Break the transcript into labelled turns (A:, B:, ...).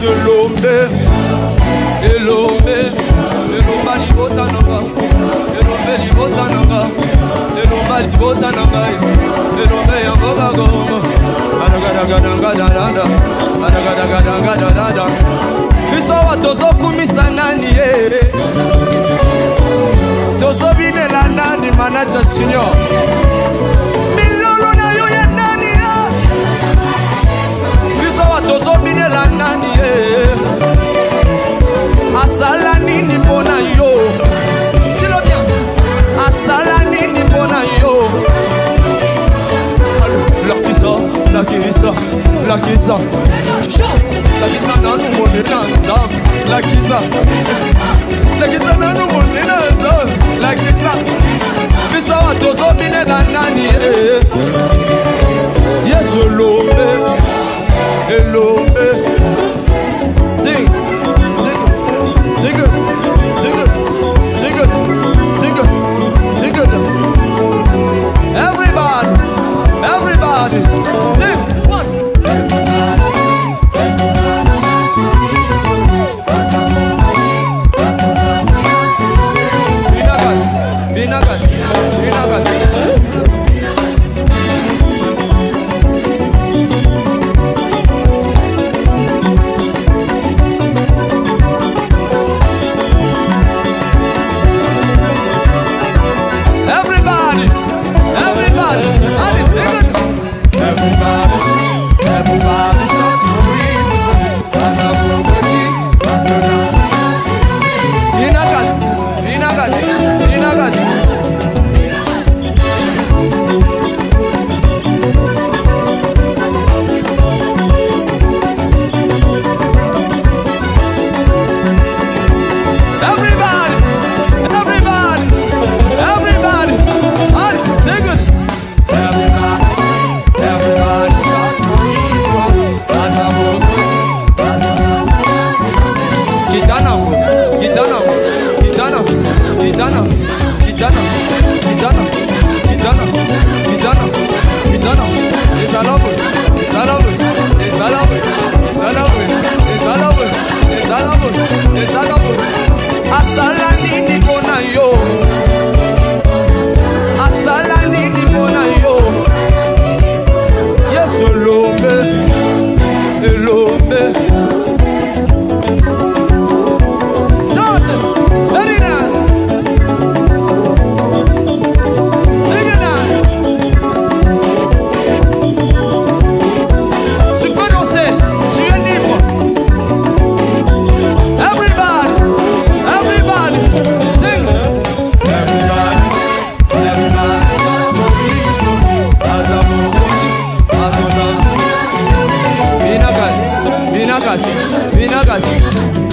A: Elombe, Elombe, Elomba libota nanga, Elombe libota nanga, Elomba libota nanga, Elombe yamboga goma, Adagadagadagadada, Adagadagadagadada. Biso wa tozo kumisa nani ye, tozo binela nani manager senior. Milolo na yo ya nani ya, biso wa tozo binela nani ye. Asala nini mbona yo, dilo bien. Asala nini mbona yo. La kisa, la kisa, la kisa nanu monena nzam, la kisa nanu monena nzam, la kisa. Bisa watozo bine la nani yes Elombe, Elombe. Sing, sing, sing it, sing it, sing it, sing it, sing it. Everybody, everybody, sing one. Vinagas, Vinagas, Vinagas. Everybody, everybody, and it's good. Everybody, everybody, shout to Vinagas, Vinagas, Vinagas. Everybody, everybody, everybody, and it's good. Everybody, everybody, shout to Gitana, Gitana, Gitana, Gitana, Gitana, Gitana, Gitana, Gitana, Gitana. Les alabos, les alabos, les alabos, les alabos, les alabos, les alabos, les alabos. Asala nini bona yo, asala nini bona yo. Yes Elombe, Elombe. Very nice. Very nice. Tu peux danser, tu es libre. Everybody, everybody, sing. Everybody, everybody, Vinagas, Vinagas, Vinagas.